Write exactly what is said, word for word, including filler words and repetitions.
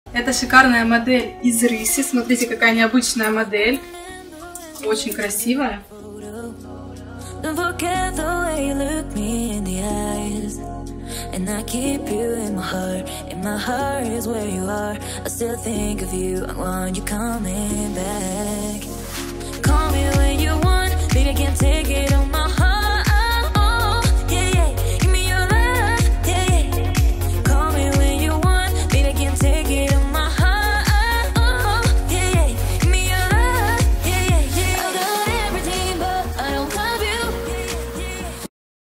Это шикарная модель из рыси. Смотрите, какая необычная модель. Очень красивая. And I keep you in my heart, and my heart is where you are. I still think of you, I want you coming back.